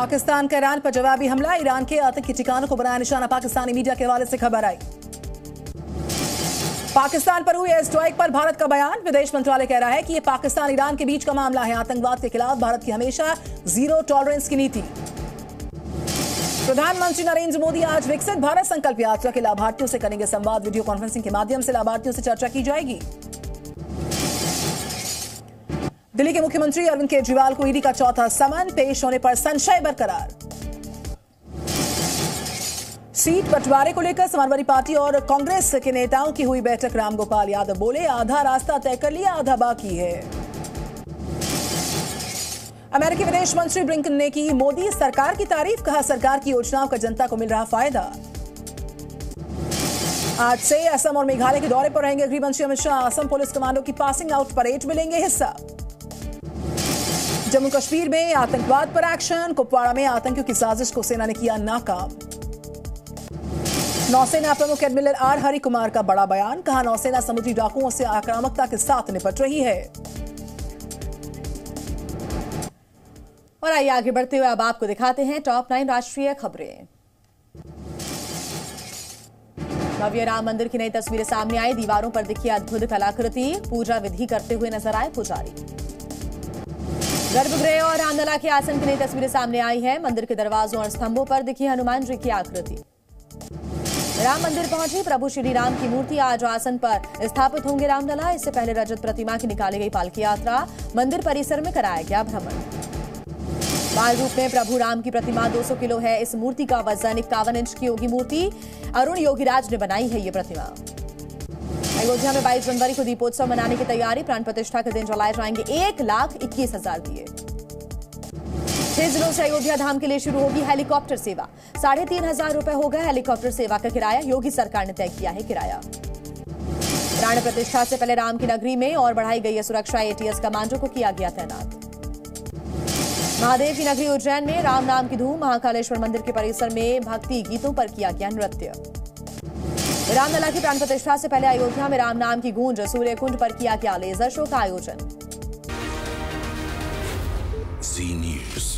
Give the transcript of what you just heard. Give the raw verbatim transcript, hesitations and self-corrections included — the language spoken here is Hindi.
पाकिस्तान का ईरान पर जवाबी हमला। ईरान के आतंकी ठिकानों को बनाया निशाना। पाकिस्तानी मीडिया के हवाले से खबर आई। पाकिस्तान पर हुई एयर स्ट्राइक पर भारत का बयान। विदेश मंत्रालय कह रहा है कि यह पाकिस्तान ईरान के बीच का मामला है। आतंकवाद के खिलाफ भारत की हमेशा जीरो टॉलरेंस की नीति। प्रधानमंत्री नरेंद्र मोदी आज विकसित भारत संकल्प यात्रा के लाभार्थियों से करेंगे संवाद। वीडियो कॉन्फ्रेंसिंग के माध्यम से लाभार्थियों से चर्चा की जाएगी। दिल्ली के मुख्यमंत्री अरविंद केजरीवाल को ईडी का चौथा समन। पेश होने पर संशय बरकरार। सीट बंटवारे को लेकर समाजवादी पार्टी और कांग्रेस के नेताओं की हुई बैठक। रामगोपाल यादव बोले, आधा रास्ता तय कर लिया, आधा बाकी है। अमेरिकी विदेश मंत्री ब्लिंकन ने की मोदी सरकार की तारीफ। कहा, सरकार की योजनाओं का जनता को मिल रहा फायदा। आज से असम और मेघालय के दौरे पर रहेंगे गृह मंत्री अमित शाह। असम पुलिस कमांडो की पासिंग आउट परेड में लेंगे हिस्सा। जम्मू कश्मीर में आतंकवाद पर एक्शन। कुपवाड़ा में आतंकियों की साजिश को सेना ने किया नाकाम। नौसेना प्रमुख एडमिरल आर हरि कुमार का बड़ा बयान। कहा, नौसेना समुद्री डाकुओं से आक्रामकता के साथ निपट रही है। और आइए आगे बढ़ते हुए अब आपको दिखाते हैं टॉप नाइन राष्ट्रीय खबरें। भव्य राम मंदिर की नई तस्वीरें सामने आई। दीवारों पर दिखी अद्भुत कलाकृति। पूजा विधि करते हुए नजर आए पुजारी। गर्भगृह और रामलला के आसन की नई तस्वीरें सामने आई है। मंदिर के दरवाजों और स्तंभों पर दिखी हनुमान जी की आकृति। राम मंदिर पहुंची प्रभु श्री राम की मूर्ति। आज आसन पर स्थापित होंगे रामलला। इससे पहले रजत प्रतिमा की निकाली गई पालकी यात्रा। मंदिर परिसर में कराया गया भ्रमण। बाल रूप में प्रभु राम की प्रतिमा दो सौ किलो है। इस मूर्ति का वजन इक्यावन इंच की होगी। मूर्ति अरुण योगीराज ने बनाई है ये प्रतिमा। अयोध्या में बाईस जनवरी को दीपोत्सव मनाने की तैयारी। प्राण प्रतिष्ठा के दिन जलाए जाएंगे एक लाख इक्कीस हजार दिए। छह जिलों से अयोध्या धाम के लिए शुरू होगी हेलीकॉप्टर सेवा। साढ़े तीन हजार रुपए होगा हेलीकॉप्टर सेवा का किराया। योगी सरकार ने तय किया है किराया। प्राण प्रतिष्ठा से पहले राम की नगरी में और बढ़ाई गई है सुरक्षा। एटीएस कमांडो को किया गया तैनात। महादेव की नगरी उज्जैन में राम नाम की धूम। महाकालेश्वर मंदिर के परिसर में भक्ति गीतों पर किया गया नृत्य। रामलला की प्राण प्रतिष्ठा से पहले अयोध्या में राम नाम की गूंज। सूर्य कुंड पर किया गया लेजर शो का आयोजन। जी न्यूज़।